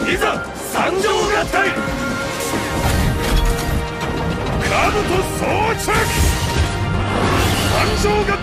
いざ参上合体。兜装着。参上合